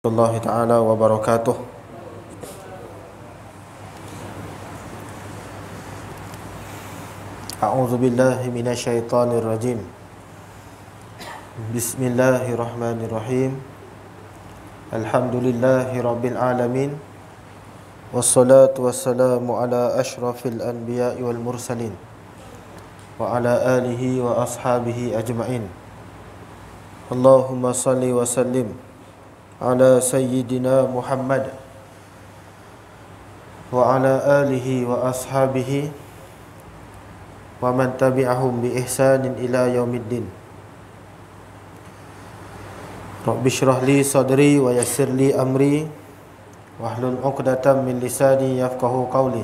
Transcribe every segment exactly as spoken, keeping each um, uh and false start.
Warahmatullahi taala wabarakatuh. A'udzu billahi minasyaitonir rajim. Bismillahirrahmanirrahim. Alhamdulillahi rabbil alamin. Wassalatu wassalamu ala asyrafil anbiya'i wal mursalin wa ala alihi wa ashabihi ajma'in. Allahumma salli wa sallim ala sayyidina Muhammad wa ala alihi wa ashabihi wa man tabi'ahum bi ihsanin ila yaumiddin. Rabbi shrah li sadri wa yassir li amri wahlul 'uqdatam min lisani yafqahu qawli.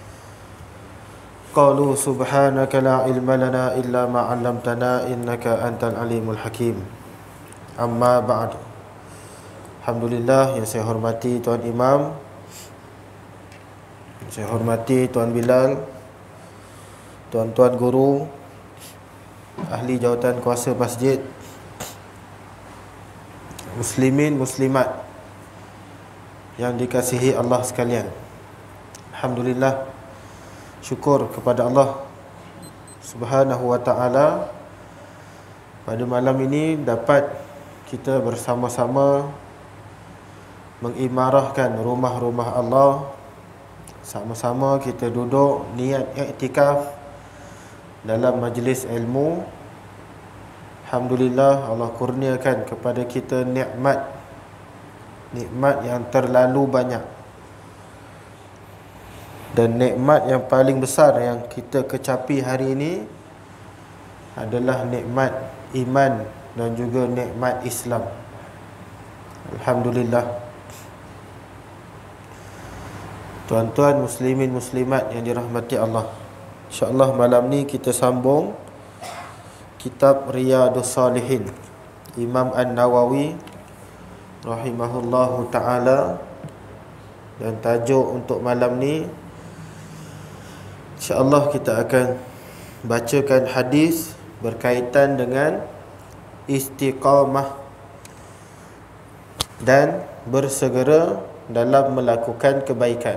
Qalu subhanaka la ilma lana illa ma 'allamtana innaka antal alimul hakim. Amma ba'du. Alhamdulillah, yang saya hormati Tuan Imam, yang saya hormati Tuan Bilal, tuan-tuan guru, ahli jawatan kuasa masjid, muslimin muslimat yang dikasihi Allah sekalian. Alhamdulillah, syukur kepada Allah Subhanahu wa ta'ala, pada malam ini dapat kita bersama-sama mengimarahkan rumah-rumah Allah. Sama-sama kita duduk niat iktikaf dalam majlis ilmu. Alhamdulillah, Allah kurniakan kepada kita nikmat nikmat yang terlalu banyak. Dan nikmat yang paling besar yang kita kecapi hari ini adalah nikmat iman dan juga nikmat Islam. Alhamdulillah. Tuan-tuan muslimin muslimat yang dirahmati Allah, InsyaAllah malam ni kita sambung kitab Riyadhus Salihin Imam An-Nawawi rahimahullahu ta'ala. Dan tajuk untuk malam ni, InsyaAllah kita akan bacakan hadis berkaitan dengan istiqamah dan bersegera dalam melakukan kebaikan.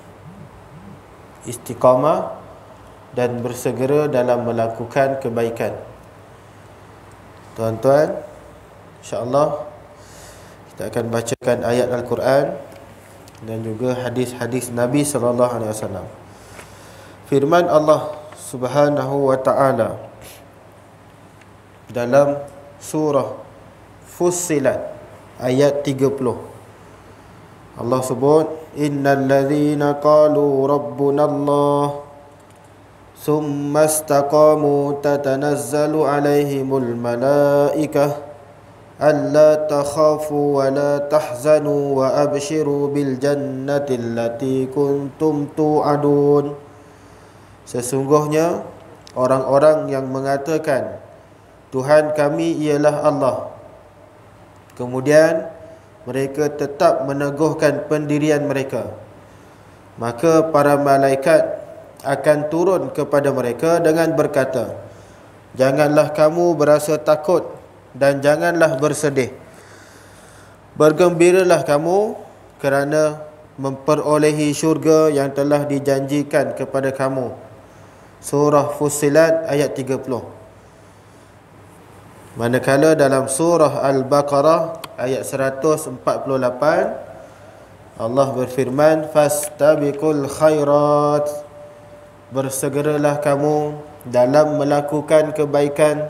Istiqamah dan bersegera dalam melakukan kebaikan. Tuan-tuan, insya-Allah kita akan bacakan ayat Al-Quran dan juga hadis-hadis Nabi sallallahu alaihi wasallam. Firman Allah Subhanahu wa ta'ala dalam surah Fussilat ayat tiga puluh. Allah sebut, innal ladzina qalu rabbuna Allah summa istaqamu tatanazzalu alaihimul malaikah alla takhafu wa la tahzanu wa abshiru bil jannati allati kuntum tu'adun. Sesungguhnya orang-orang yang mengatakan Tuhan kami ialah Allah, kemudian mereka tetap meneguhkan pendirian mereka, maka para malaikat akan turun kepada mereka dengan berkata, janganlah kamu berasa takut dan janganlah bersedih. Bergembiralah kamu kerana memperolehi syurga yang telah dijanjikan kepada kamu. Surah Fussilat ayat tiga puluh. Manakala dalam surah Al-Baqarah ayat seratus empat puluh lapan, Allah berfirman, fastabiqul khairat, bersegeralah kamu dalam melakukan kebaikan.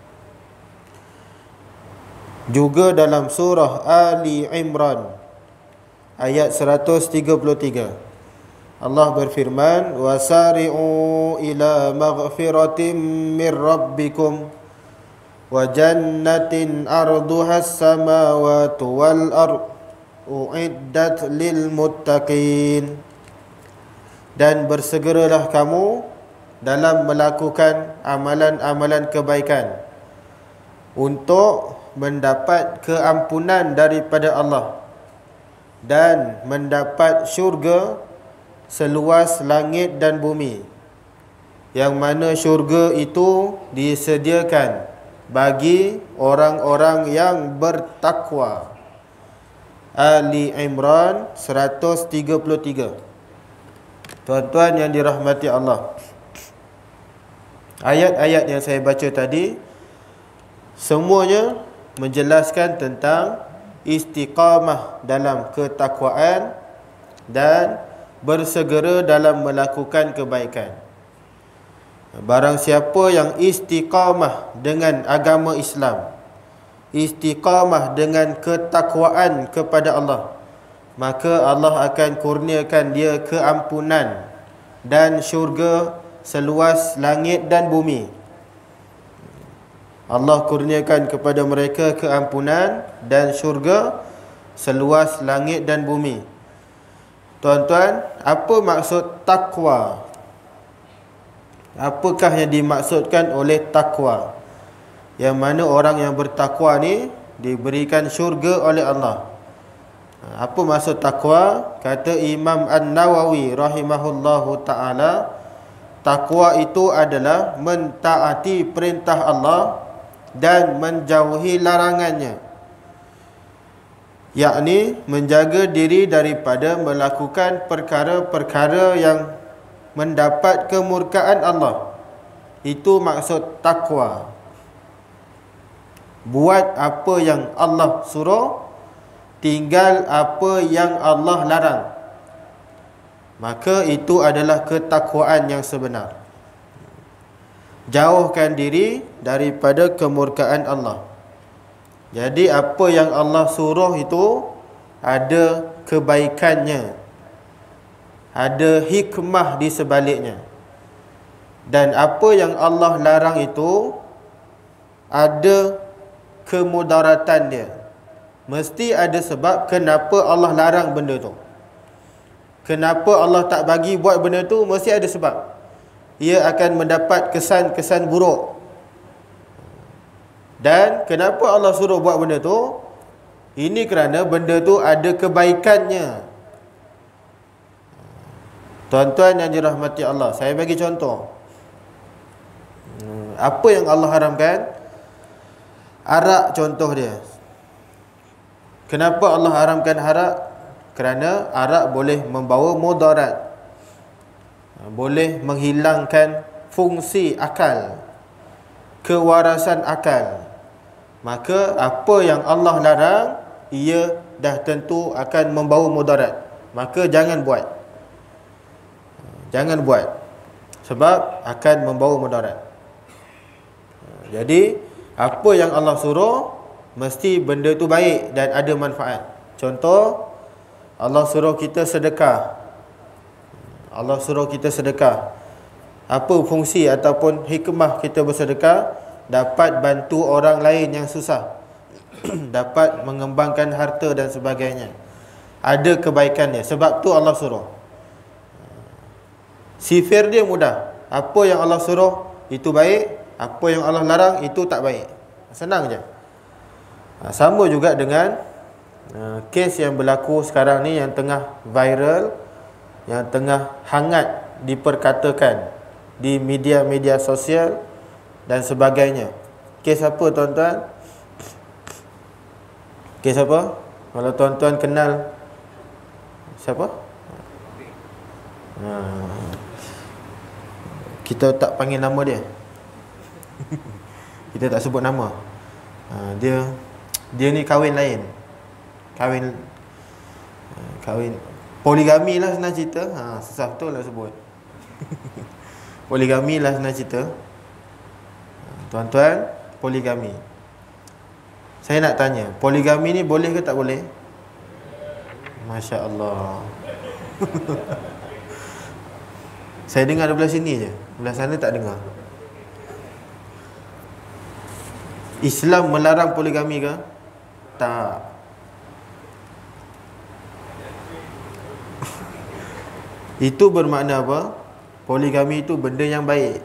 Juga dalam surah Ali Imran ayat seratus tiga puluh tiga, Allah berfirman, wasari'u ila maghfiratin mir rabbikum wa jannatin arduhas samawati wal ard uiddat lil muttaqin. Dan bersegeralah kamu dalam melakukan amalan-amalan kebaikan untuk mendapat keampunan daripada Allah dan mendapat syurga seluas langit dan bumi, yang mana syurga itu disediakan bagi orang-orang yang bertakwa. Ali Imran seratus tiga puluh tiga. Tuan-tuan yang dirahmati Allah, ayat-ayat yang saya baca tadi semuanya menjelaskan tentang istiqamah dalam ketakwaan dan bersegera dalam melakukan kebaikan. Barang siapa yang istiqamah dengan agama Islam, istiqamah dengan ketakwaan kepada Allah, maka Allah akan kurniakan dia keampunan dan syurga seluas langit dan bumi. Allah kurniakan kepada mereka keampunan dan syurga seluas langit dan bumi. Tuan-tuan, apa maksud takwa? Apakah yang dimaksudkan oleh takwa? Yang mana orang yang bertakwa ni diberikan syurga oleh Allah. Apa maksud takwa? Kata Imam An-Nawawi rahimahullahu ta'ala, takwa itu adalah mentaati perintah Allah dan menjauhi larangannya, yakni menjaga diri daripada melakukan perkara-perkara yang mendapat kemurkaan Allah. Itu maksud takwa. Buat apa yang Allah suruh, tinggal apa yang Allah larang. Maka itu adalah ketakwaan yang sebenar. Jauhkan diri daripada kemurkaan Allah. Jadi apa yang Allah suruh itu ada kebaikannya, ada hikmah di sebaliknya. Dan apa yang Allah larang itu ada kemudaratan dia. Mesti ada sebab kenapa Allah larang benda tu. Kenapa Allah tak bagi buat benda tu, mesti ada sebab. Ia akan mendapat kesan-kesan buruk. Dan kenapa Allah suruh buat benda tu? Ini kerana benda tu ada kebaikannya. Tuan-tuan yang dirahmati Allah, saya bagi contoh. Apa yang Allah haramkan? Arak contoh dia. Kenapa Allah haramkan arak? Kerana arak boleh membawa mudarat, boleh menghilangkan fungsi akal, kewarasan akal. Maka apa yang Allah larang, ia dah tentu akan membawa mudarat. Maka jangan buat. Jangan buat, sebab akan membawa mudarat. Jadi apa yang Allah suruh, mesti benda tu baik dan ada manfaat. Contoh, Allah suruh kita sedekah. Allah suruh kita sedekah. Apa fungsi ataupun hikmah kita bersedekah? Dapat bantu orang lain yang susah, dapat mengembangkan harta dan sebagainya. Ada kebaikannya. Sebab tu Allah suruh. Sifir dia mudah. Apa yang Allah suruh itu baik, apa yang Allah larang itu tak baik. Senang je. Sama juga dengan uh, kes yang berlaku sekarang ni, yang tengah viral, yang tengah hangat diperkatakan di media-media sosial dan sebagainya. Kes apa, tuan-tuan? Kes apa? Kalau tuan-tuan kenal siapa? Uh, kita tak panggil nama dia. Kita tak sebut nama. uh, Dia Dia ni kahwin lain. Kahwin uh, Kahwin poligami lah senang cerita. ha, Susah betul lah sebut. Poligami lah senang cerita. uh, Tuan-tuan, poligami. Saya nak tanya, poligami ni boleh ke tak boleh? Masya Allah. Saya dengar dari belah sini je, belah sana tak dengar. Islam melarang poligami ke? Tak. Itu bermakna apa? Poligami itu benda yang baik.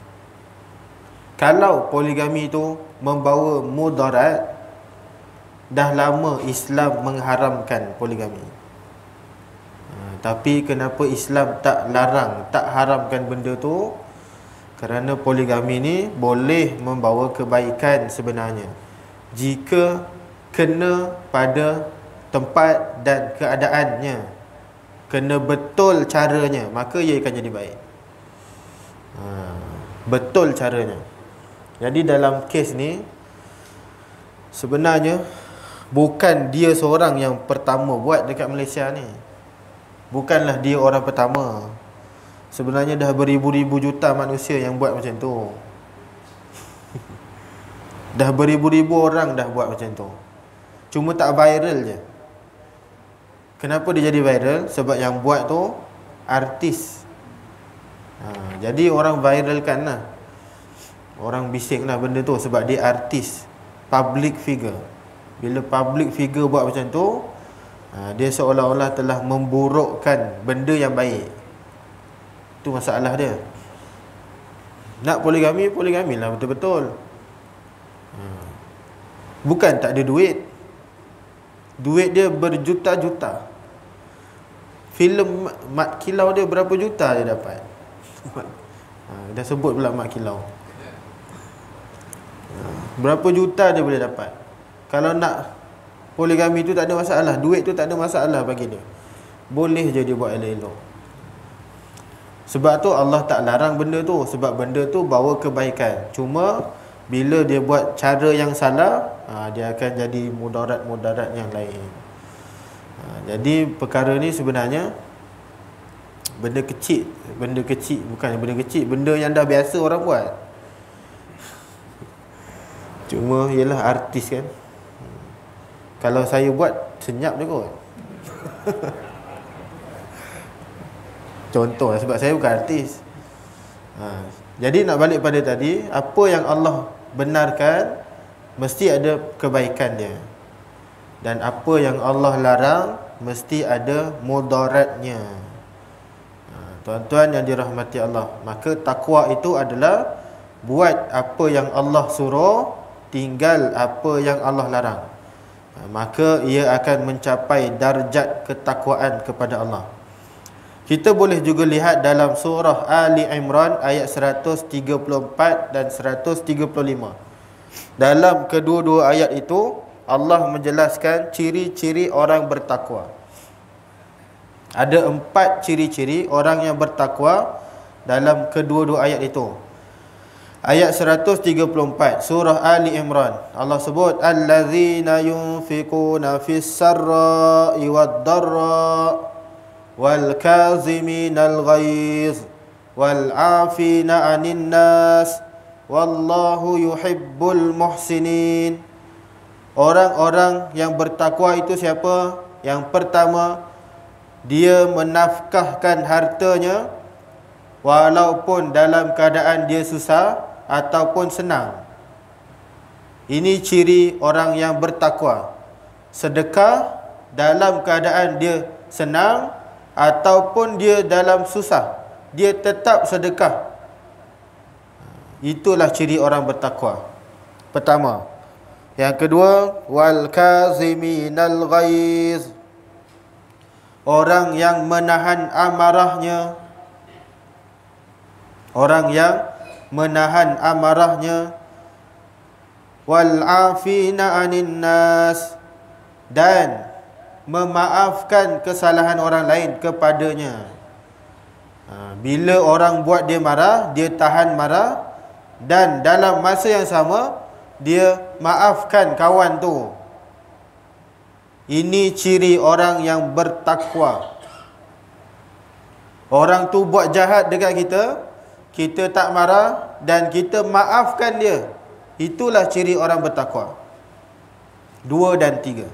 Kalau poligami itu membawa mudarat, dah lama Islam mengharamkan poligami. ha, Tapi kenapa Islam tak larang, tak haramkan benda tu? Kerana poligami ni boleh membawa kebaikan sebenarnya, jika kena pada tempat dan keadaannya, kena betul caranya, maka ia akan jadi baik. Ha, betul caranya. Jadi dalam kes ni sebenarnya bukan dia seorang yang pertama buat dekat Malaysia ni. Bukanlah dia orang pertama. Sebenarnya dah beribu-ribu juta manusia yang buat macam tu. Dah beribu-ribu orang dah buat macam tu. Cuma tak viral je. Kenapa dia jadi viral? Sebab yang buat tu artis. Ha, jadi orang viralkan lah. Orang bising lah benda tu sebab dia artis, public figure. Bila public figure buat macam tu, ha, dia seolah-olah telah memburukkan benda yang baik. Itu masalah dia. Nak poligami, poligami lah betul-betul. Ha. Bukan tak ada duit. Duit dia berjuta-juta. Filem Mat Kilau dia berapa juta dia dapat. Ha, dah sebut pula Mat Kilau. Ha, berapa juta dia boleh dapat. Kalau nak poligami tu tak ada masalah. Duit tu tak ada masalah bagi dia. Boleh je dia buat elok-elok. Sebab tu Allah tak larang benda tu. Sebab benda tu bawa kebaikan. Cuma bila dia buat cara yang salah, ha, dia akan jadi mudarat-mudarat yang lain. Ha, jadi perkara ni sebenarnya benda kecil. Benda kecil. Bukan benda kecil. Benda yang dah biasa orang buat. Cuma ialah artis kan. Kalau saya buat, senyap je kot. Contoh sebab saya bukan artis. Ha, jadi nak balik pada tadi, apa yang Allah benarkan mesti ada kebaikan dia. Dan apa yang Allah larang mesti ada mudaratnya. Ha, tuan-tuan yang dirahmati Allah, maka takwa itu adalah buat apa yang Allah suruh, tinggal apa yang Allah larang. Ha, maka ia akan mencapai darjat ketakwaan kepada Allah. Kita boleh juga lihat dalam surah Ali Imran ayat seratus tiga puluh empat dan seratus tiga puluh lima. Dalam kedua-dua ayat itu Allah menjelaskan ciri-ciri orang bertakwa. Ada empat ciri-ciri orang yang bertakwa dalam kedua-dua ayat itu. Ayat seratus tiga puluh empat surah Ali Imran, Allah sebut allazina yunfiquna fis sarra'i wad dharra wal kaziminal ghaiz wal 'afina 'anil nas wallahu yuhibbul muhsinin. Orang-orang yang bertakwa itu siapa? Yang pertama, dia menafkahkan hartanya walaupun dalam keadaan dia susah ataupun senang. Ini ciri orang yang bertakwa. Sedekah dalam keadaan dia senang ataupun dia dalam susah, dia tetap sedekah. Itulah ciri orang bertakwa. Pertama. Yang kedua, wal kaziminal ghaiz. Orang yang menahan amarahnya. Orang yang menahan amarahnya. Wal afina 'anin nas. Dan memaafkan kesalahan orang lain kepadanya. Ha, bila orang buat dia marah, dia tahan marah, dan dalam masa yang sama dia maafkan kawan tu. Ini ciri orang yang bertakwa. Orang tu buat jahat dekat kita, kita tak marah dan kita maafkan dia. Itulah ciri orang bertakwa. Dua dan tiga.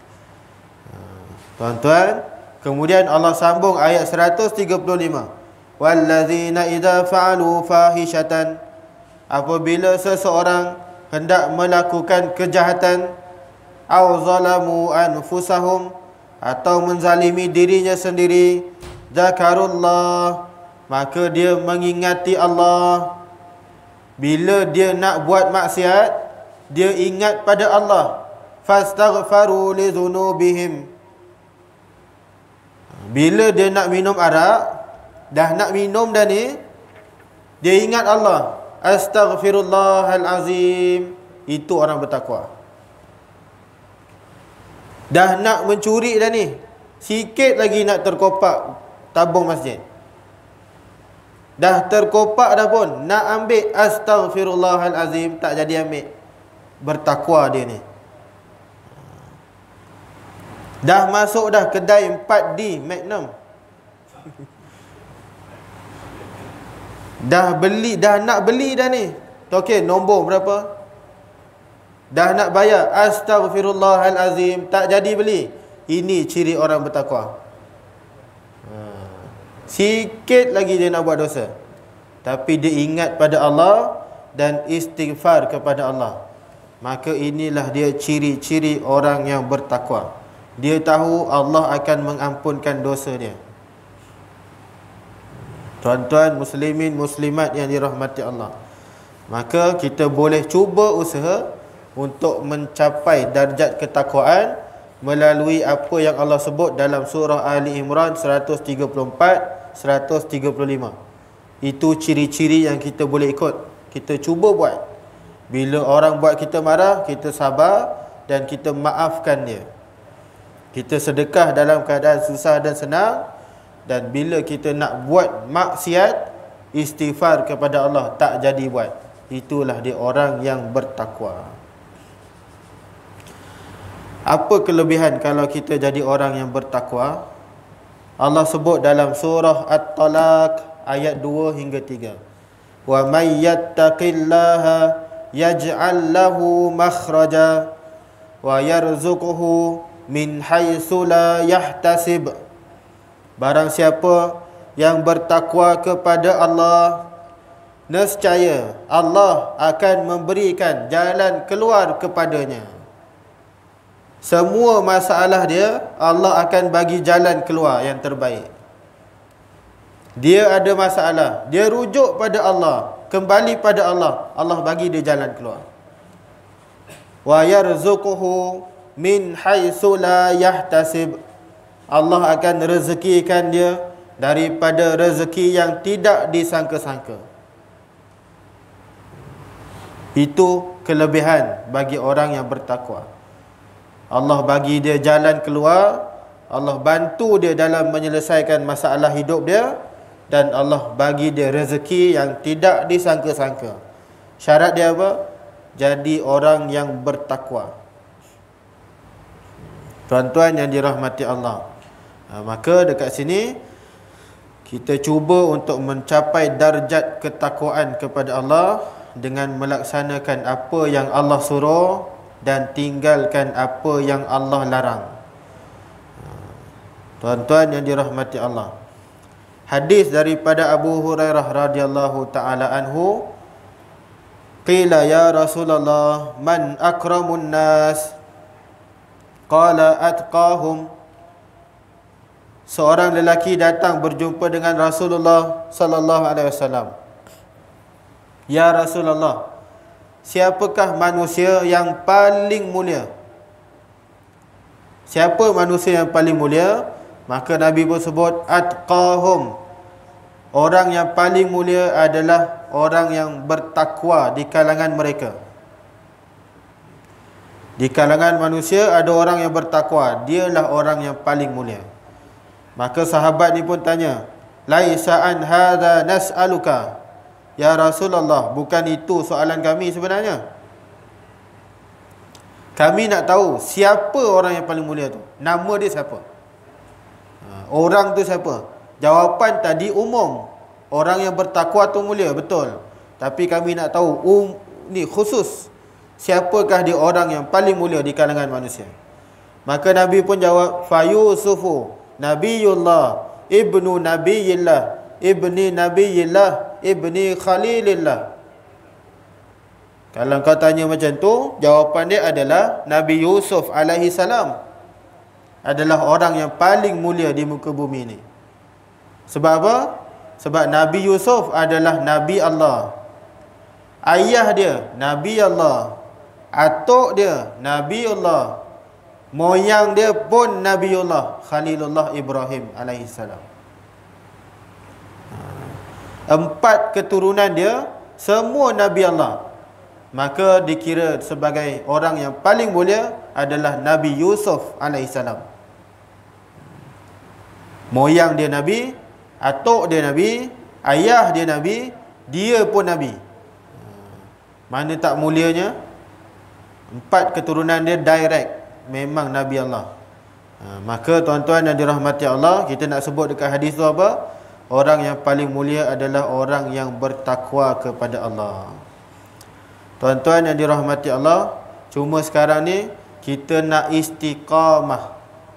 Tuan-tuan, kemudian Allah sambung ayat seratus tiga puluh lima. Wallazina idza fa'alu fahishatan. Apabila seseorang hendak melakukan kejahatan, au zalamu anfusahum, atau menzalimi dirinya sendiri, zakarullah, maka dia mengingati Allah. Bila dia nak buat maksiat, dia ingat pada Allah. Fastaghfaru li dhunubihim. Bila dia nak minum arak, dah nak minum dah ni, dia ingat Allah. Astaghfirullahalazim. Itu orang bertakwa. Dah nak mencuri dah ni, sikit lagi nak terkopak tabung masjid. Dah terkopak dah pun, nak ambil, astaghfirullahalazim, tak jadi ambil. Bertakwa dia ni. Dah masuk dah kedai empat D Magnum. Dah beli, dah nak beli dah ni. Okey, nombor berapa? Dah nak bayar, astaghfirullahalazim, tak jadi beli. Ini ciri orang bertakwa. Ha. Sikit lagi dia nak buat dosa, tapi dia ingat pada Allah dan istighfar kepada Allah. Maka inilah dia ciri-ciri orang yang bertakwa. Dia tahu Allah akan mengampunkan dosa dia. Tuan-tuan muslimin muslimat yang dirahmati Allah, maka kita boleh cuba usaha untuk mencapai darjat ketakwaan melalui apa yang Allah sebut dalam surah Ali Imran seratus tiga puluh empat, seratus tiga puluh lima. Itu ciri-ciri yang kita boleh ikut. Kita cuba buat. Bila orang buat kita marah, kita sabar dan kita maafkan dia. Kita sedekah dalam keadaan susah dan senang. Dan bila kita nak buat maksiat, istighfar kepada Allah, tak jadi buat. Itulah dia orang yang bertakwa. Apa kelebihan kalau kita jadi orang yang bertakwa? Allah sebut dalam surah At-Talaq ayat dua hingga tiga. Wa may yattaqillaha yaj'al lahu makhraja wa yarzuquhu min haitsu la yahtasib. Barang siapa yang bertakwa kepada Allah, nescaya Allah akan memberikan jalan keluar kepadanya. Semua masalah dia, Allah akan bagi jalan keluar yang terbaik. Dia ada masalah, dia rujuk pada Allah, kembali pada Allah, Allah bagi dia jalan keluar. Wa yarzuquhu min haitsu la yahtasib. Allah akan rezekikan dia daripada rezeki yang tidak disangka-sangka. Itu kelebihan bagi orang yang bertakwa. Allah bagi dia jalan keluar, Allah bantu dia dalam menyelesaikan masalah hidup dia, dan Allah bagi dia rezeki yang tidak disangka-sangka. Syarat dia apa? Jadi orang yang bertakwa. Tuan-tuan yang dirahmati Allah, ha, maka dekat sini kita cuba untuk mencapai darjat ketakwaan kepada Allah dengan melaksanakan apa yang Allah suruh dan tinggalkan apa yang Allah larang. Tuan-tuan yang dirahmati Allah, hadis daripada Abu Hurairah radhiyallahu taala anhu, qila ya Rasulullah man akramun nas? Qala atqahum. Seorang lelaki datang berjumpa dengan Rasulullah sallallahu alaihi wasallam. Ya Rasulullah, siapakah manusia yang paling mulia? Siapa manusia yang paling mulia? Maka Nabi pun sebut atqahum. Orang yang paling mulia adalah orang yang bertakwa di kalangan mereka. Di kalangan manusia ada orang yang bertakwa, dialah orang yang paling mulia. Maka sahabat ni pun tanya, laisa an hadza nas'aluka ya Rasulullah, bukan itu soalan kami sebenarnya. Kami nak tahu siapa orang yang paling mulia tu. Nama dia siapa? Orang tu siapa? Jawapan tadi umum. Orang yang bertakwa tu mulia, betul. Tapi kami nak tahu um, ni khusus, siapakah dia orang yang paling mulia di kalangan manusia? Maka Nabi pun jawab, fa Yusufu Nabiyullah ibnu Nabiyillah ibni Nabiyillah ibni Khalilillah. Kalau kau tanya macam tu, jawapan dia adalah Nabi Yusuf alaihi salam adalah orang yang paling mulia di muka bumi ni. Sebab apa? Sebab Nabi Yusuf adalah Nabi Allah. Ayah dia Nabi Allah, atuk dia Nabi Allah, moyang dia pun Nabi Allah, Khalilullah Ibrahim alaihi salam. Empat keturunan dia semua Nabi Allah. Maka dikira sebagai orang yang paling mulia adalah Nabi Yusuf alaihissalam. Moyang dia Nabi, atuk dia Nabi, ayah dia Nabi, dia pun Nabi. Mana tak mulianya? Empat keturunan dia direct memang Nabi Allah. Ha, maka tuan-tuan yang dirahmati Allah, kita nak sebut dekat hadis tu apa? Orang yang paling mulia adalah orang yang bertakwa kepada Allah. Tuan-tuan yang dirahmati Allah, cuma sekarang ni kita nak istiqamah.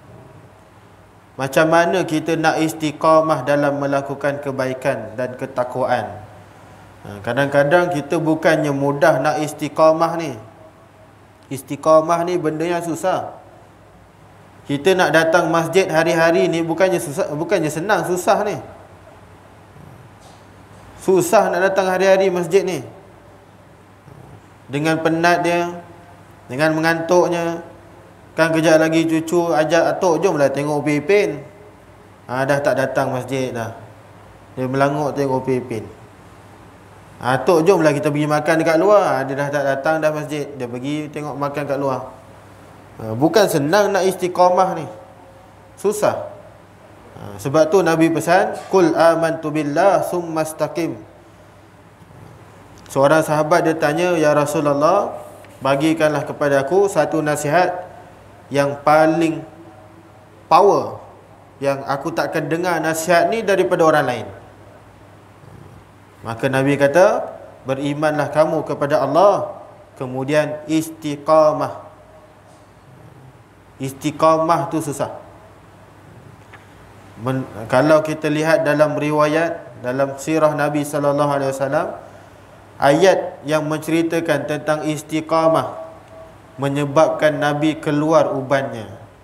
Macam mana kita nak istiqamah dalam melakukan kebaikan dan ketakwaan? Ha, kadang-kadang kita bukannya mudah nak istiqamah ni. Istiqamah ni benda yang susah. Kita nak datang masjid hari-hari ni bukannya susah, bukannya senang, susah ni. Susah nak datang hari-hari masjid ni. Dengan penat dia, dengan mengantuknya. Kan kejap lagi cucu ajak atuk, jomlah tengok Upin Ipin. Ha, dah tak datang masjid dah. Dia melanguk tengok Upin Ipin. Atuk, jomlah kita pergi makan dekat luar. Dia dah tak datang dah masjid. Dia pergi tengok makan kat luar. Ha, bukan senang nak istiqamah ni. Susah. Ha, sebab tu Nabi pesan, Qul amantu billah summa istaqim. Seorang sahabat dia tanya, Ya Rasulullah, bagikanlah kepada aku satu nasihat yang paling power, yang aku takkan dengar nasihat ni daripada orang lain. Maka Nabi kata, berimanlah kamu kepada Allah, kemudian istiqamah. Istiqamah tu susah. Men, kalau kita lihat dalam riwayat, dalam sirah Nabi sallallahu alaihi wasallam, ayat yang menceritakan tentang istiqamah menyebabkan Nabi keluar ubannya.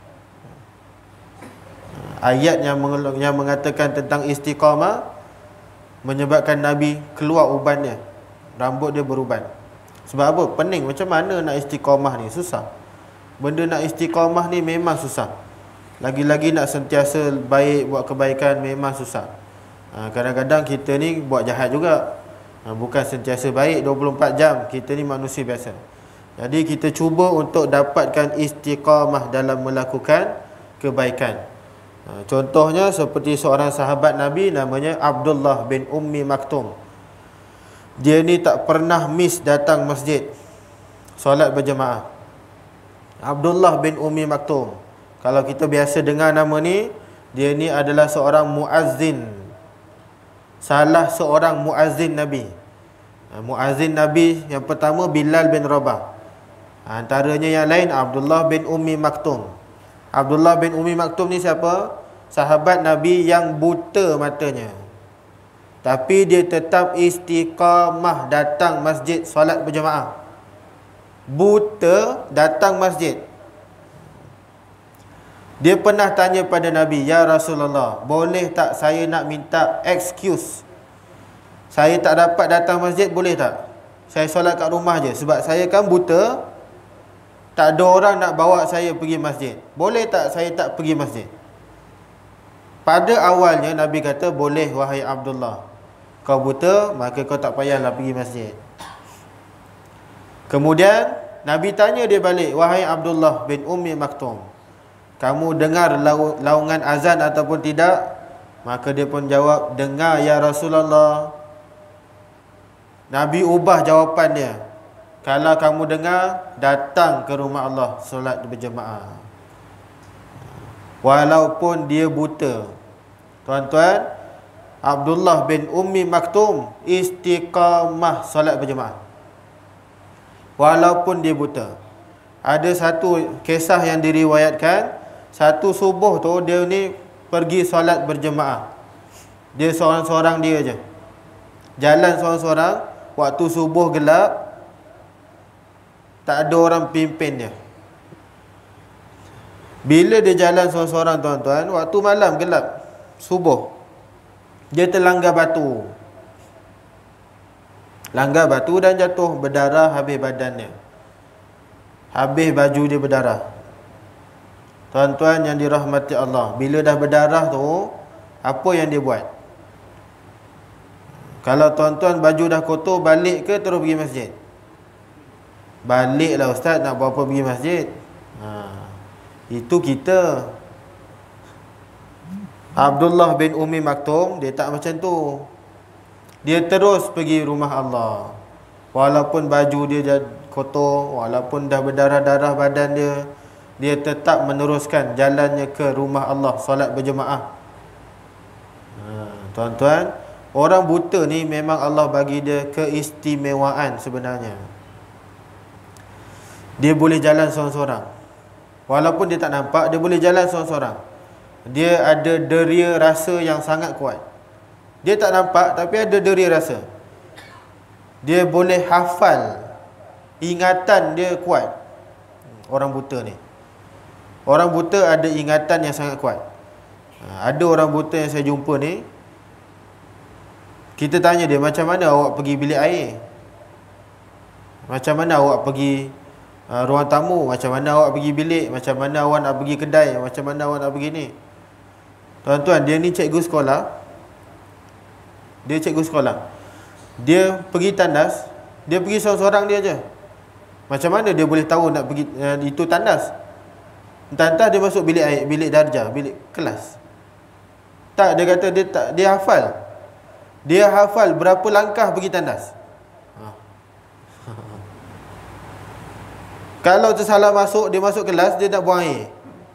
Ayat yang yang mengatakan tentang istiqamah menyebabkan Nabi keluar ubannya. Rambut dia beruban. Sebab apa? Pening. Macam mana nak istiqamah ni? Susah. Benda nak istiqamah ni memang susah. Lagi-lagi nak sentiasa baik, buat kebaikan memang susah. Kadang-kadang kita ni buat jahat juga. Bukan sentiasa baik dua puluh empat jam. Kita ni manusia biasa. Jadi kita cuba untuk dapatkan istiqamah dalam melakukan kebaikan. Contohnya seperti seorang sahabat Nabi namanya Abdullah bin Ummi Maktum. Dia ni tak pernah miss datang masjid solat berjemaah. Abdullah bin Ummi Maktum. Kalau kita biasa dengar nama ni, dia ni adalah seorang muazzin. Salah seorang muazzin Nabi. Muazzin Nabi yang pertama Bilal bin Rabah. Antaranya yang lain Abdullah bin Ummi Maktum. Abdullah bin Ummi Maktum ni siapa? Sahabat Nabi yang buta matanya, tapi dia tetap istiqamah datang masjid solat berjemaah. Buta datang masjid. Dia pernah tanya pada Nabi, Ya Rasulullah, boleh tak saya nak minta excuse? Saya tak dapat datang masjid, boleh tak? Saya solat kat rumah je. Sebab saya kan buta, tak ada orang nak bawa saya pergi masjid. Boleh tak saya tak pergi masjid? Pada awalnya Nabi kata, boleh wahai Abdullah. Kau buta, maka kau tak payahlah pergi masjid. Kemudian Nabi tanya dia balik, wahai Abdullah bin Ummi Maktum, kamu dengar lau, laungan azan ataupun tidak? Maka dia pun jawab, dengar ya Rasulullah. Nabi ubah jawapan dia, kalau kamu dengar, datang ke rumah Allah solat berjemaah. Walaupun dia buta. Tuan-tuan, Abdullah bin Ummi Maktum istiqamah solat berjemaah walaupun dia buta. Ada satu kisah yang diriwayatkan, satu subuh tu dia ni pergi solat berjemaah. Dia seorang-seorang dia je, jalan seorang-seorang. Waktu subuh gelap, tak ada orang pimpin dia. Bila dia jalan seorang-seorang tuan-tuan, waktu malam gelap, subuh, dia terlanggar batu. Langgar batu dan jatuh, berdarah habis badannya, habis baju dia berdarah. Tuan-tuan yang dirahmati Allah, bila dah berdarah tu, apa yang dia buat? Kalau tuan-tuan baju dah kotor, balik ke terus pergi masjid? Baliklah ustaz, nak buat apa pergi masjid? Ha, Itu kita. Abdullah bin Ummi Maktum, dia tak macam tu. Dia terus pergi rumah Allah. Walaupun baju dia kotor, walaupun dah berdarah-darah badan dia, dia tetap meneruskan jalannya ke rumah Allah, solat berjemaah. Ha, tuan-tuan, orang buta ni memang Allah bagi dia keistimewaan sebenarnya. Dia boleh jalan seorang-seorang. Walaupun dia tak nampak, dia boleh jalan seorang-seorang. Dia ada deria rasa yang sangat kuat. Dia tak nampak tapi ada deria rasa. Dia boleh hafal. Ingatan dia kuat. Orang buta ni. Orang buta ada ingatan yang sangat kuat. Ada orang buta yang saya jumpa ni, kita tanya dia, macam mana awak pergi bilik air? Macam mana awak pergi uh, ruang tamu? Macam mana awak pergi bilik? Macam mana awak nak pergi kedai? Macam mana awak nak pergi ni? Tuan-tuan, dia ni cikgu sekolah. Dia cikgu sekolah. Dia pergi tandas, dia pergi seorang-seorang dia je. Macam mana dia boleh tahu nak pergi uh, itu tandas? Entah-entah dia masuk bilik air, bilik darjah, bilik kelas. Tak, dia kata dia tak, dia hafal. Dia hafal berapa langkah pergi tandas. Ha. Kalau tersalah masuk, dia masuk kelas, dia nak buang air.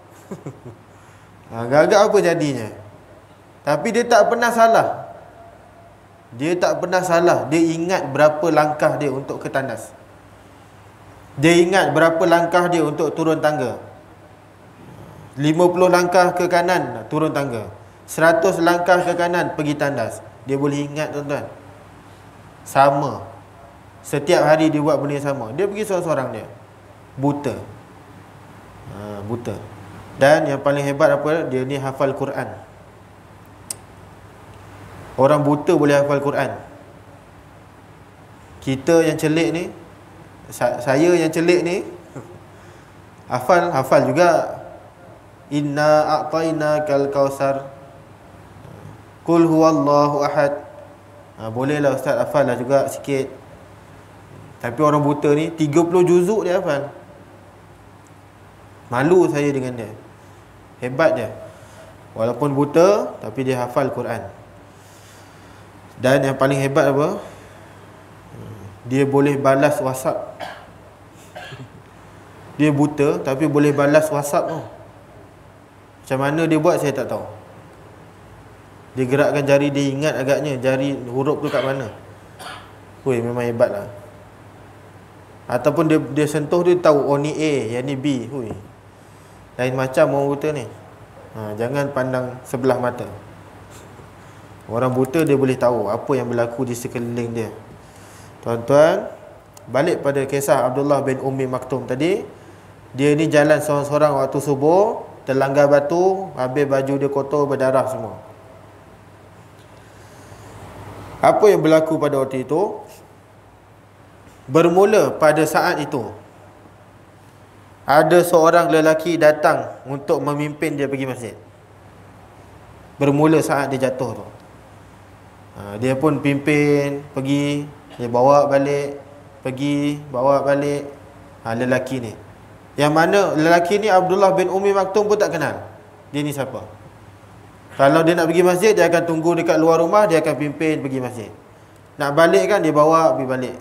Ha, agak-agak apa jadinya? Tapi dia tak pernah salah. Dia tak pernah salah. Dia ingat berapa langkah dia untuk ke tandas. Dia ingat berapa langkah dia untuk turun tangga. lima puluh langkah ke kanan, turun tangga. seratus langkah ke kanan, pergi tandas. Dia boleh ingat, tuan-tuan. Sama. Setiap hari dia buat benda yang sama. Dia pergi seorang-seorang dia. Buta. Ha, buta. Dan yang paling hebat apa? Dia ni hafal Quran. Orang buta boleh hafal Quran. Kita yang celik ni, saya yang celik ni, hafal, hafal juga. Inna a'tainakal kausar, Qul huwallahu ahad. Ha, bolehlah ustaz hafal lah juga sikit. Tapi orang buta ni tiga puluh juzuk dia hafal. Malu saya dengan dia. Hebat dia. Walaupun buta, tapi dia hafal Quran. Dan yang paling hebat apa? Dia boleh balas WhatsApp. Dia buta tapi boleh balas WhatsApp tu. Macam mana dia buat saya tak tahu. Dia gerakkan jari, dia ingat agaknya jari huruf tu kat mana. Hui, memang hebat lah. Ataupun dia, dia sentuh, dia tahu, oh ni A, yang ni B. Hui, lain macam orang buta ni. Ha, jangan pandang sebelah mata. Orang buta dia boleh tahu apa yang berlaku di sekeliling dia. Tuan-tuan, balik pada kisah Abdullah bin Ummi Maktum tadi. Dia ni jalan seorang-seorang waktu subuh, terlanggar batu, habis baju dia kotor, berdarah semua. Apa yang berlaku pada waktu itu? Bermula pada saat itu, ada seorang lelaki datang untuk memimpin dia pergi masjid. Bermula saat dia jatuh tu. Ha, dia pun pimpin, pergi, dia bawa balik, pergi, bawa balik. Ha, lelaki ni. Yang mana lelaki ni Abdullah bin Ummi Maktum pun tak kenal. Dia ni siapa? Kalau dia nak pergi masjid, dia akan tunggu dekat luar rumah, dia akan pimpin pergi masjid. Nak balik kan, dia bawa pergi balik.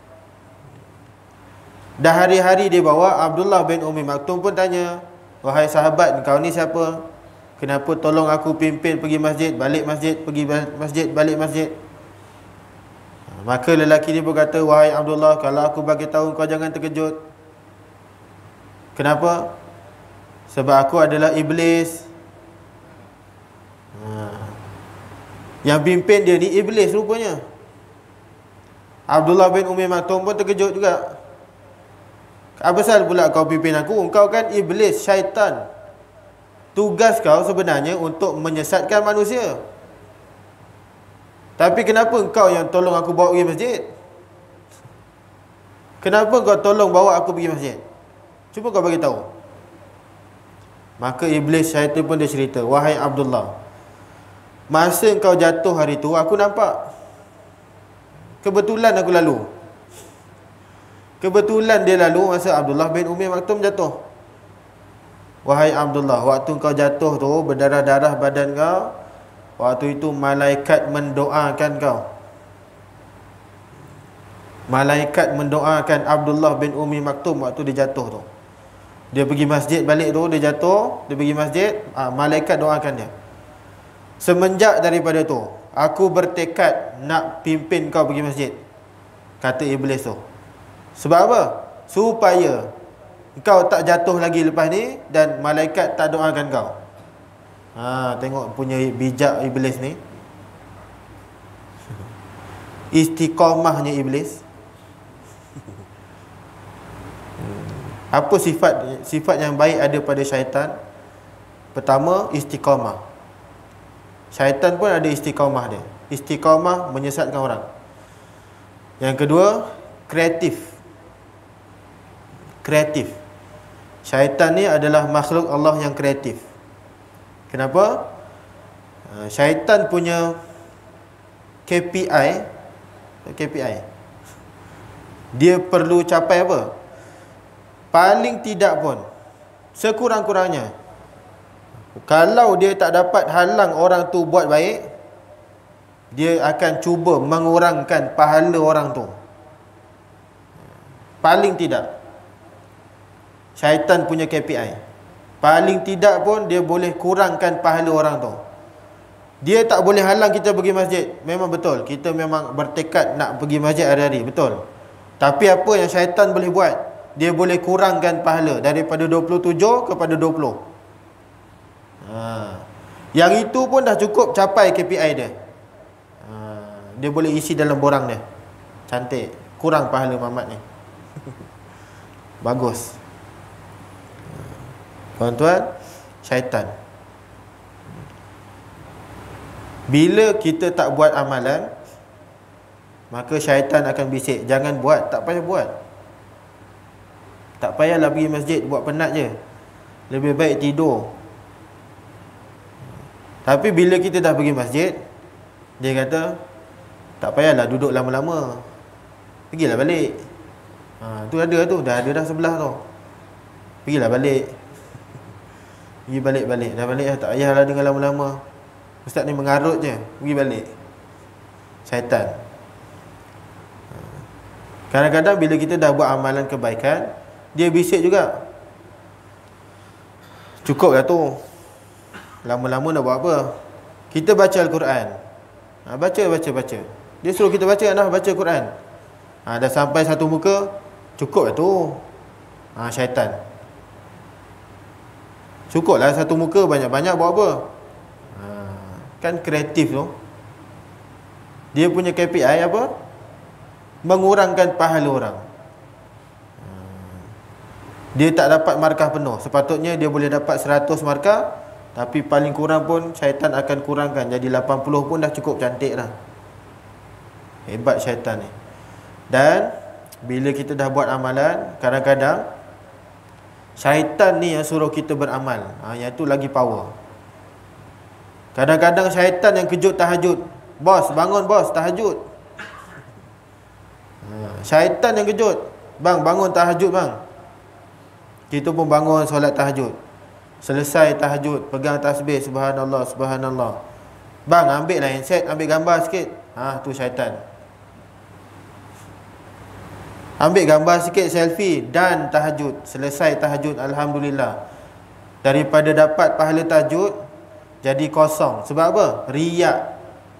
Dah hari-hari dia bawa, Abdullah bin Ummi Maktum pun tanya, wahai sahabat, kau ni siapa? Kenapa tolong aku pimpin pergi masjid, balik masjid, pergi masjid, balik masjid? Maka lelaki ni pun kata, wahai Abdullah, kalau aku bagi tahu kau jangan terkejut. Kenapa? Sebab aku adalah iblis. Ha. Yang pimpin dia ni iblis rupanya. Abdullah bin Ummi Maktum pun terkejut juga. Apa pasal pula kau pimpin aku? Kau kan iblis, syaitan. Tugas kau sebenarnya untuk menyesatkan manusia. Tapi kenapa kau yang tolong aku bawa pergi masjid? Kenapa kau tolong bawa aku pergi masjid? Cuba kau bagi tahu. Maka iblis syaitan pun dia cerita, wahai Abdullah, masa kau jatuh hari tu, aku nampak. Kebetulan aku lalu. Kebetulan dia lalu masa Abdullah bin Ummi Maktum jatuh. Wahai Abdullah, waktu kau jatuh tu, berdarah-darah badan kau, waktu itu malaikat mendoakan kau. Malaikat mendoakan Abdullah bin Umi Maktum waktu dia jatuh tu. Dia pergi masjid balik tu, dia jatuh, dia pergi masjid, ha, malaikat doakan dia. Semenjak daripada tu, aku bertekad nak pimpin kau pergi masjid, kata iblis tu. Sebab apa? Supaya kau tak jatuh lagi lepas ni dan malaikat tak doakan kau. Ha, tengok punya bijak iblis ni. Istiqamahnya iblis. Apa sifat sifat yang baik ada pada syaitan? Pertama, istiqamah. Syaitan pun ada istiqamah dia. Istiqamah menyesatkan orang. Yang kedua, kreatif. Kreatif. Syaitan ni adalah makhluk Allah yang kreatif. Kenapa? Syaitan punya K P I, K P I, dia perlu capai apa? Paling tidak pun, sekurang-kurangnya, kalau dia tak dapat halang orang tu buat baik, dia akan cuba mengurangkan pahala orang tu. Paling tidak, syaitan punya K P I, paling tidak pun dia boleh kurangkan pahala orang tu. Dia tak boleh halang kita pergi masjid. Memang betul, kita memang bertekad nak pergi masjid hari-hari, betul. Tapi apa yang syaitan boleh buat? Dia boleh kurangkan pahala daripada dua puluh tujuh kepada dua puluh. Ha. Yang itu pun dah cukup capai K P I dia. Ha. Dia boleh isi dalam borang dia. Cantik. Kurang pahala Mamat ni. Bagus. Tuan-tuan, syaitan. Bila kita tak buat amalan, maka syaitan akan bisik, jangan buat, tak payah buat. Tak payahlah pergi masjid, buat penat je. Lebih baik tidur. Tapi bila kita dah pergi masjid, dia kata, tak payahlah duduk lama-lama, pergilah balik. Ha, tu ada tu, dah ada dah sebelah tu. Pergilah balik. Pergi balik-balik, dah balik dah, tak payahlah dengar lama-lama. Ustaz ni mengarut je, pergi balik. Syaitan. Kadang-kadang bila kita dah buat amalan kebaikan, dia bisik juga. Cukup lah tu, lama-lama nak buat apa? Kita baca Al-Quran, ha, Baca, baca, baca. Dia suruh kita baca, nak baca Quran. ha, Dah sampai satu muka, cukup lah tu. ha, Syaitan. Cukup lah satu muka, banyak-banyak buat apa? ha, Kan kreatif tu. Dia punya K P I apa? Mengurangkan pahala orang. Dia tak dapat markah penuh. Sepatutnya dia boleh dapat seratus markah, tapi paling kurang pun syaitan akan kurangkan jadi lapan puluh pun dah cukup cantik dah. Hebat syaitan ni. Dan bila kita dah buat amalan, kadang-kadang syaitan ni yang suruh kita beramal. ha, Yang tu lagi power. Kadang-kadang syaitan yang kejut tahajud. Bos, bangun bos, tahajud. ha, Syaitan yang kejut. Bang, bangun tahajud bang. Kita pun bangun solat tahajud. Selesai tahajud, pegang tasbih, subhanallah, subhanallah. Bang, ambil lah handset, ambil gambar sikit. Ha, tu syaitan. Ambil gambar sikit, selfie, dan tahajud. Selesai tahajud, alhamdulillah. Daripada dapat pahala tahajud, jadi kosong. Sebab apa? Riak.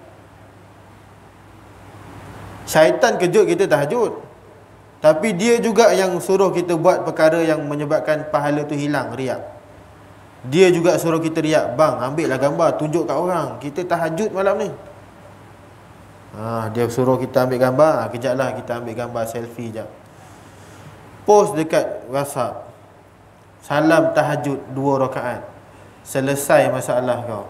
Syaitan kejut kita tahajud, tapi dia juga yang suruh kita buat perkara yang menyebabkan pahala tu hilang, riak. Dia juga suruh kita riak. Bang, ambil lah gambar, tunjuk kat orang, kita tahajud malam ni. ha, Dia suruh kita ambil gambar. ha, Kejap lah kita ambil gambar, selfie jap, post dekat WhatsApp. Salam tahajud dua rakaat. Selesai masalah kau.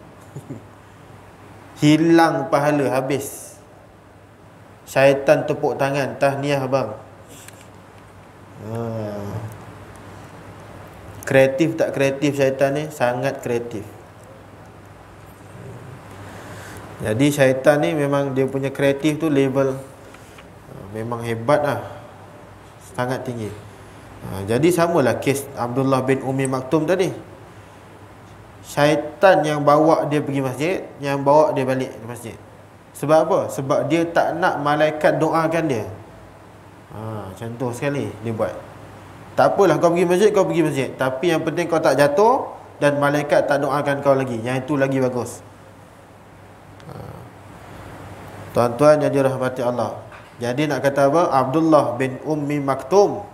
Hilang pahala, habis. Syaitan tepuk tangan, tahniah bang. Hmm. Kreatif tak kreatif syaitan ni? Sangat kreatif. Jadi syaitan ni memang dia punya kreatif tu level memang hebat lah, sangat tinggi. Ha, jadi samalah kes Abdullah bin Ummi Maktum tadi. Syaitan yang bawa dia pergi masjid, yang bawa dia balik ke masjid. Sebab apa? Sebab dia tak nak malaikat doakan dia. Ha, contoh sekali dia buat. Tak apalah kau pergi masjid, kau pergi masjid. Tapi yang penting kau tak jatuh dan malaikat tak doakan kau lagi. Yang itu lagi bagus. Ha. Tuan-tuan yang dirahmati Allah. Jadi nak kata apa? Abdullah bin Ummi Maktum,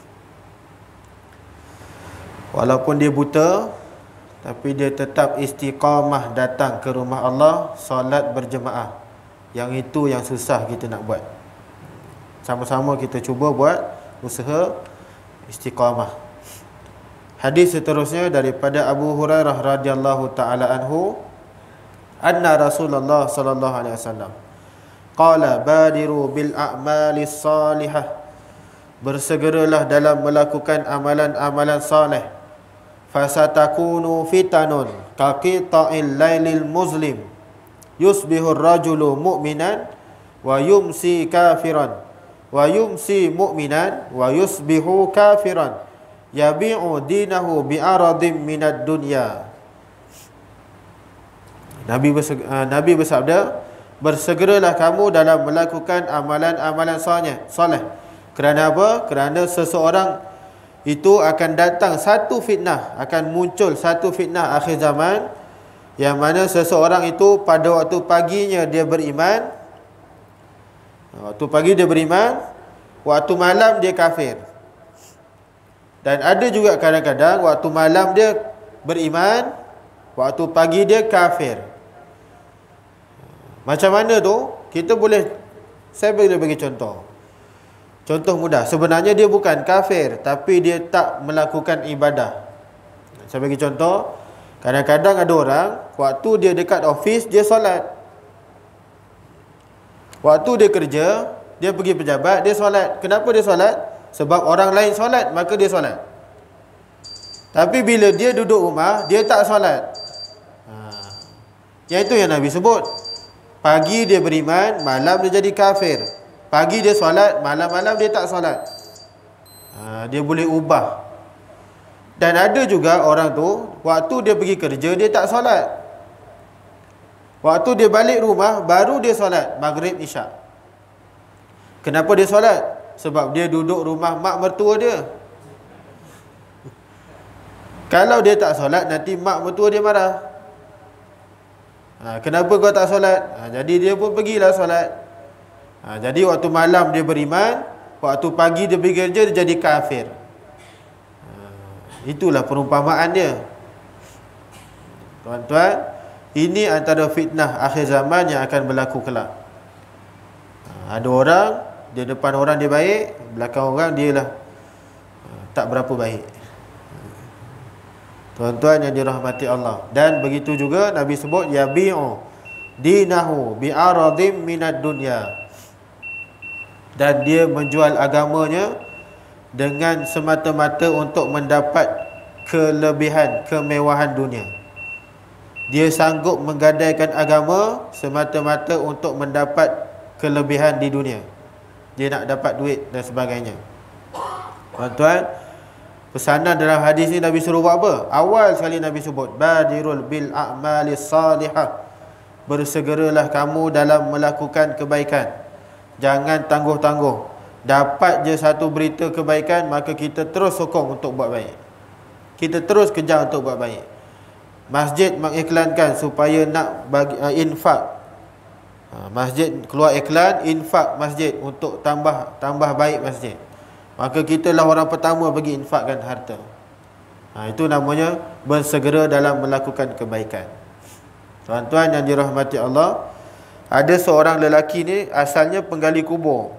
walaupun dia buta, tapi dia tetap istiqamah datang ke rumah Allah, solat berjemaah. Yang itu yang susah kita nak buat. Sama-sama kita cuba buat usaha istiqamah. Hadis seterusnya daripada Abu Hurairah radhiyallahu taala anhu, anna Rasulullah sallallahu alaihi wasallam qala badiru bil a'malis salihah, bersegeralah dalam melakukan amalan-amalan saleh. Fasatakunu fitanun kaqita'il lailil muzlim, yusbihur rajulu mu'minan wa yumsi kafiran, wa yumsi mu'minan wa yusbihu kafiran, yabi'u dinahu bi'aradim minad dunya. Nabi berseg- uh, Nabi bersabda, bersegeralah kamu dalam melakukan amalan-amalan saleh. Saleh. Kerana apa? Kerana seseorang itu akan datang satu fitnah, akan muncul satu fitnah akhir zaman, yang mana seseorang itu pada waktu paginya dia beriman, waktu pagi dia beriman, waktu malam dia kafir. Dan ada juga kadang-kadang waktu malam dia beriman, waktu pagi dia kafir. Macam mana tu? Kita boleh, saya boleh bagi contoh. Contoh mudah, sebenarnya dia bukan kafir, tapi dia tak melakukan ibadah. Saya bagi contoh, kadang-kadang ada orang, waktu dia dekat office, dia solat. Waktu dia kerja, dia pergi pejabat, dia solat. Kenapa dia solat? Sebab orang lain solat, maka dia solat. Tapi bila dia duduk rumah, dia tak solat. Ha. Yang itu yang Nabi sebut. Pagi dia beriman, malam dia jadi kafir. Pagi dia solat, malam-malam dia tak solat. Ha, dia boleh ubah. Dan ada juga orang tu, waktu dia pergi kerja, dia tak solat. Waktu dia balik rumah, baru dia solat Maghrib Isyak. Kenapa dia solat? Sebab dia duduk rumah mak mertua dia. Kalau dia tak solat, nanti mak mertua dia marah. Ha, kenapa kau tak solat? Ha, jadi dia pun pergilah solat. Ha, jadi waktu malam dia beriman, waktu pagi dia pergi kerja, dia jadi kafir. Ha, itulah perumpamaan dia. Tuan-tuan, ini antara fitnah akhir zaman yang akan berlaku kelak. Ha, ada orang, di depan orang dia baik, belakang orang dia lah ha, tak berapa baik. Tuan-tuan yang dirahmati Allah. Dan begitu juga Nabi sebut, yabi'u dinahu bi'aradim minad dunya. Dan dia menjual agamanya dengan semata-mata untuk mendapat kelebihan, kemewahan dunia. Dia sanggup menggadaikan agama semata-mata untuk mendapat kelebihan di dunia. Dia nak dapat duit dan sebagainya. Tuan-tuan, pesanan dalam hadis ni Nabi suruh buat apa? Awal sekali Nabi sebut, badirul bil a'malis salihah, bersegeralah kamu dalam melakukan kebaikan. Jangan tangguh-tangguh. Dapat je satu berita kebaikan, maka kita terus sokong untuk buat baik. Kita terus kejar untuk buat baik. Masjid mengiklankan supaya nak bagi uh, infak. Ha, masjid keluar iklan infak masjid untuk tambah tambah baik masjid. Maka kita lah orang pertama bagi infakkan harta. Ha, itu namanya bersegera dalam melakukan kebaikan. Tuan-tuan yang dirahmati Allah, ada seorang lelaki ni asalnya penggali kubur.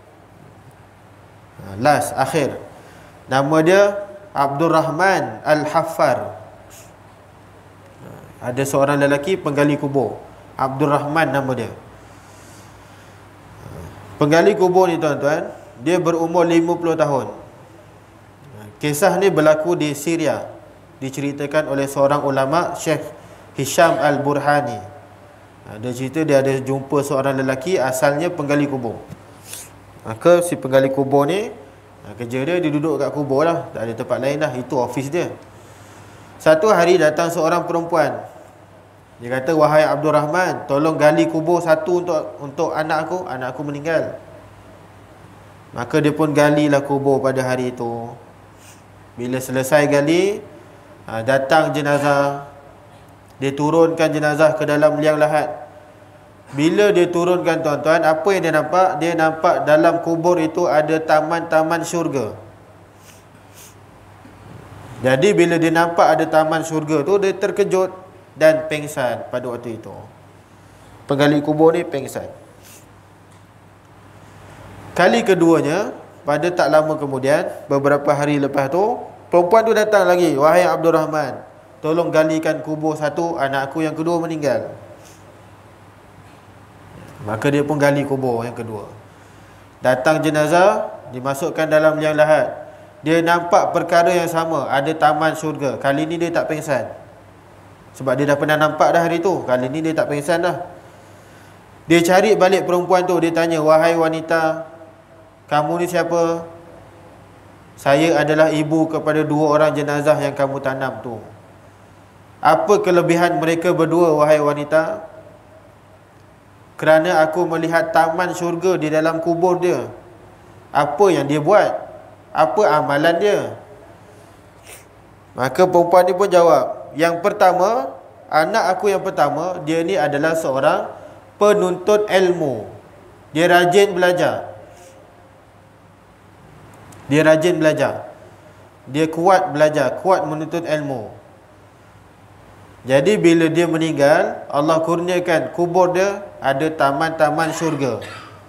Ha, last, akhir. Nama dia Abdul Rahman Al-Haffar. Ha, ada seorang lelaki penggali kubur. Abdul Rahman nama dia. Ha, penggali kubur ni tuan-tuan, dia berumur lima puluh tahun. Ha, kisah ni berlaku di Syria. Diceritakan oleh seorang ulama, Syekh Hisham Al-Burhani. Dia cerita dia ada jumpa seorang lelaki asalnya penggali kubur. Maka si penggali kubur ni Ha, kerja dia, dia duduk kat kubur lah. Tak ada tempat lain dah. Itu office dia. Satu hari datang seorang perempuan. Dia kata, wahai Abdul Rahman, tolong gali kubur satu untuk untuk anak aku. Anak aku meninggal. Maka dia pun galilah kubur pada hari itu. Bila selesai gali, ha, datang jenazah. Dia turunkan jenazah ke dalam liang lahat. Bila dia turunkan tuan-tuan, apa yang dia nampak? Dia nampak dalam kubur itu ada taman-taman syurga. Jadi bila dia nampak ada taman syurga tu, dia terkejut dan pengsan pada waktu itu. Penggali kubur ni pengsan. Kali keduanya, pada tak lama kemudian, beberapa hari lepas tu, perempuan tu datang lagi. Wahai Abdul Rahman, tolong galikan kubur satu, anak aku yang kedua meninggal. Maka dia pun gali kubur yang kedua. Datang jenazah, dimasukkan dalam liang lahat. Dia nampak perkara yang sama, ada taman syurga. Kali ni dia tak pengsan. Sebab dia dah pernah nampak dah hari tu. Kali ni dia tak pengsan dah. Dia cari balik perempuan tu. Dia tanya, wahai wanita, kamu ni siapa? Saya adalah ibu kepada dua orang jenazah yang kamu tanam tu. Apa kelebihan mereka berdua, wahai wanita? Kerana aku melihat taman syurga di dalam kubur dia. Apa yang dia buat? Apa amalan dia? Maka perempuan ni pun jawab, yang pertama, anak aku yang pertama, dia ni adalah seorang penuntut ilmu. Dia rajin belajar. Dia rajin belajar. Dia kuat belajar, kuat menuntut ilmu. Jadi bila dia meninggal, Allah kurniakan kubur dia ada taman-taman syurga.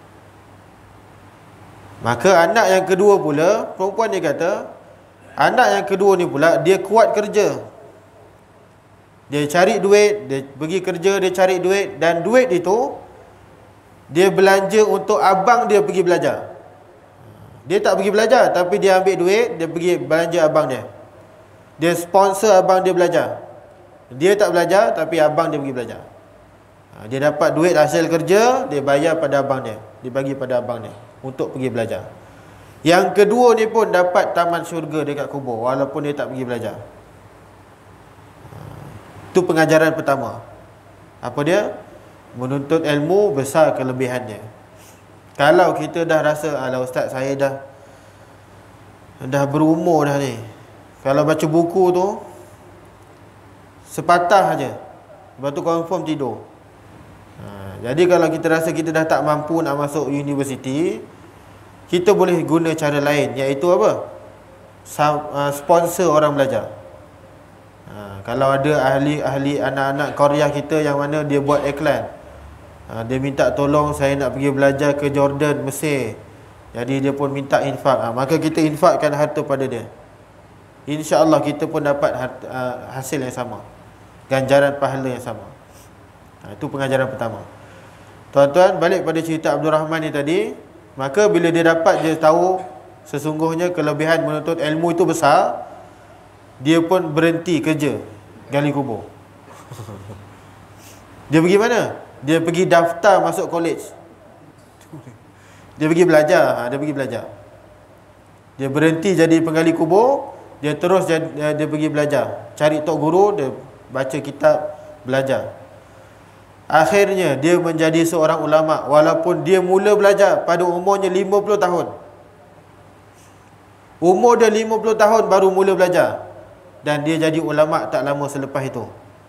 Maka anak yang kedua pula, perempuan dia kata, anak yang kedua ni pula, dia kuat kerja. Dia cari duit, dia pergi kerja, dia cari duit. Dan duit itu, dia belanja untuk abang dia pergi belajar. Dia tak pergi belajar, tapi dia ambil duit, dia pergi belanja abang dia. Dia sponsor abang dia belajar. Dia tak belajar, tapi abang dia pergi belajar. ha, Dia dapat duit hasil kerja, dia bayar pada abang dia. Dia bagi pada abang dia untuk pergi belajar. Yang kedua ni pun dapat taman syurga dekat kubur, walaupun dia tak pergi belajar. ha, Itu pengajaran pertama. Apa dia? Menuntut ilmu besar kelebihannya. Kalau kita dah rasa, alah ustaz, saya dah Dah berumur dah ni, kalau baca buku tu sepatah aja, lepas tu confirm tidur. ha, Jadi kalau kita rasa kita dah tak mampu nak masuk universiti, kita boleh guna cara lain, iaitu apa? Sponsor orang belajar. ha, Kalau ada ahli-ahli anak-anak Korea kita yang mana dia buat iklan, ha, dia minta tolong, saya nak pergi belajar ke Jordan, Mesir, jadi dia pun minta infak. ha, Maka kita infakkan harta pada dia. InsyaAllah kita pun dapat harta, uh, hasil yang sama, ganjaran pahala yang sama. ha, Itu pengajaran pertama. Tuan-tuan, balik pada cerita Abdul Rahman ni tadi. Maka bila dia dapat, dia tahu sesungguhnya kelebihan menuntut ilmu itu besar, dia pun berhenti kerja gali kubur. Dia pergi mana? Dia pergi daftar masuk college. Dia pergi belajar. ha, Dia pergi belajar. Dia berhenti jadi penggali kubur. Dia terus jadi, dia pergi belajar, cari tok guru, dia baca kitab, belajar. Akhirnya dia menjadi seorang ulama, walaupun dia mula belajar pada umurnya lima puluh tahun. Umur dia lima puluh tahun baru mula belajar, dan dia jadi ulama tak lama selepas itu.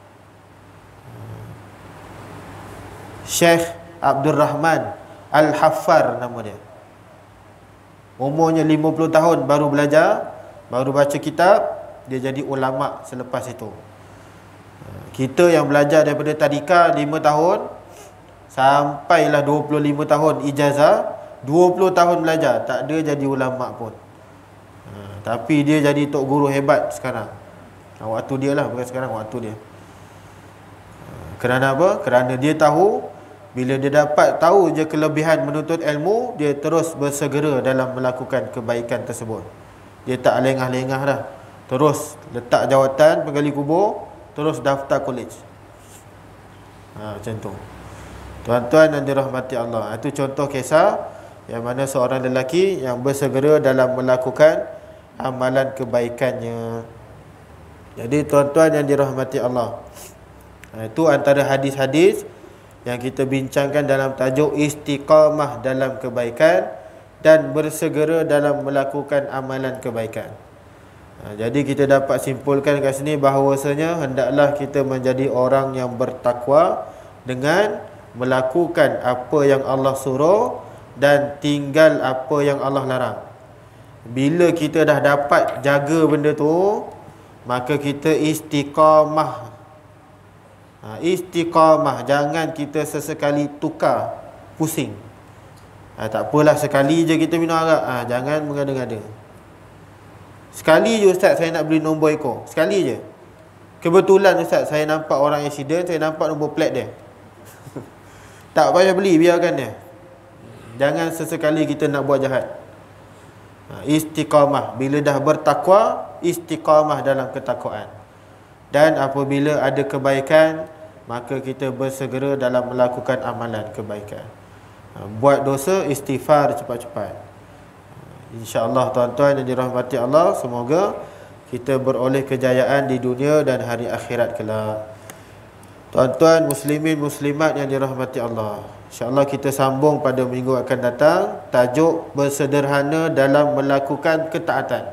Syekh Abdul Rahman Al-Haffar nama dia. Umurnya lima puluh tahun baru belajar, baru baca kitab, dia jadi ulama selepas itu. Kita yang belajar daripada tadika lima tahun sampailah dua puluh lima tahun ijazah, dua puluh tahun belajar, tak ada jadi ulama pun. ha, Tapi dia jadi tok guru hebat sekarang. ha, Waktu dia lah, bukan sekarang, waktu dia. ha, Kerana apa? Kerana dia tahu, bila dia dapat tahu je kelebihan menuntut ilmu, dia terus bersegera dalam melakukan kebaikan tersebut. Dia tak lengah-lengah dah, terus letak jawatan penggali kubur, terus daftar college. ha, Macam tu. Tuan-tuan yang dirahmati Allah, itu contoh kisah yang mana seorang lelaki yang bersegera dalam melakukan amalan kebaikannya. Jadi tuan-tuan yang dirahmati Allah, itu antara hadis-hadis yang kita bincangkan dalam tajuk istiqamah dalam kebaikan dan bersegera dalam melakukan amalan kebaikan. Ha, jadi kita dapat simpulkan kat sini bahawasanya hendaklah kita menjadi orang yang bertakwa dengan melakukan apa yang Allah suruh dan tinggal apa yang Allah larang. Bila kita dah dapat jaga benda tu, maka kita istiqamah. Ha, istiqamah, jangan kita sesekali tukar, pusing. Ha, tak apalah sekali je kita minum arak. Ha, jangan mengada-ngada. Sekali je ustaz saya nak beli nombor ekor. Sekali je. Kebetulan ustaz saya nampak orang accident, saya nampak nombor plat dia. Tak payah beli, biarkan dia. Jangan sesekali kita nak buat jahat. Ha, istiqamah. Bila dah bertakwa, istiqamah dalam ketakwaan. Dan apabila ada kebaikan, maka kita bersegera dalam melakukan amalan kebaikan. Ha, buat dosa, istighfar cepat-cepat. InsyaAllah tuan-tuan yang dirahmati Allah, semoga kita beroleh kejayaan di dunia dan hari akhirat kelak. Tuan-tuan muslimin muslimat yang dirahmati Allah, InsyaAllah kita sambung pada minggu akan datang. Tajuk bersederhana dalam melakukan ketaatan.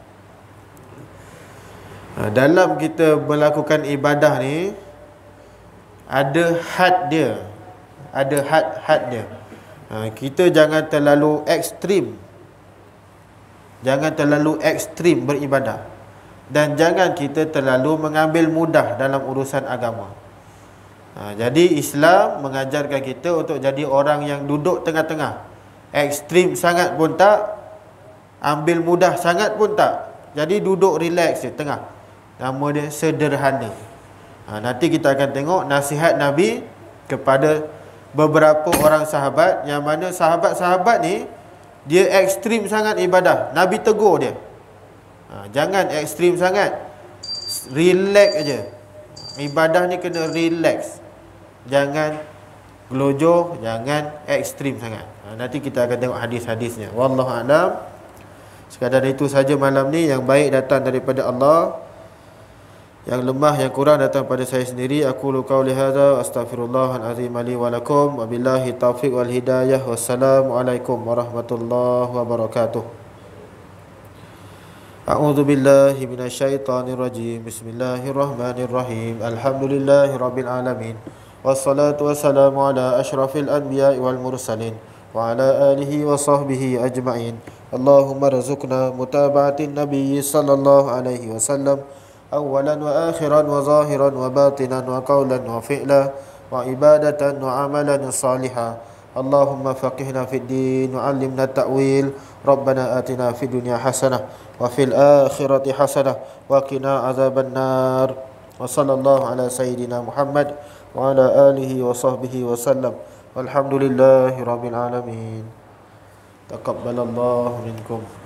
Ha, dalam kita melakukan ibadah ni, ada had dia. Ada had-had dia. Ha, kita jangan terlalu ekstrim. Jangan terlalu ekstrim beribadah. Dan jangan kita terlalu mengambil mudah dalam urusan agama. Ha, jadi Islam mengajarkan kita untuk jadi orang yang duduk tengah-tengah. Ekstrim sangat pun tak, ambil mudah sangat pun tak. Jadi duduk relax je, tengah. Nama dia sederhana. Ha, nanti kita akan tengok nasihat Nabi kepada beberapa orang sahabat, yang mana sahabat-sahabat ni dia ekstrim sangat ibadah. Nabi tegur dia. Ha, jangan ekstrim sangat. Relax aja. Ibadah ni kena relax. Jangan gelojoh, jangan ekstrim sangat. Ha, nanti kita akan tengok hadis-hadisnya. Wallahu a'lam. Sekadar itu saja malam ni. Yang baik datang daripada Allah, yang lemah, yang kurang datang pada saya sendiri. Aku qauli hadza astaghfirullahal azim li wa lakum wa billahi taufiq wal hidayah. Wassalamualaikum warahmatullahi wabarakatuh. A'udzu billahi minasyaitonir rajim. Bismillahirrahmanirrahim. Alhamdulillahirabbil alamin. Wassalatu wassalamu ala asyrafil anbiya'i wal mursalin wa ala alihi wa sahbihi ajma'in. Allahumma rzuqna mutaba'atin nabiyyi sallallahu alaihi wasallam أولا وآخرا وظاهرا وباطنا وقولا وفعلا وعبادة وعملا صالحا. اللهم فقهنا في الدين وعلمنا التأويل. ربنا آتنا في الدنيا حسنة وفي الآخرة حسنة وقنا عذاب النار. وصلى الله على سيدنا محمد وعلى آله وصحبه وسلم والحمد لله رب العالمين. تقبل الله منكم.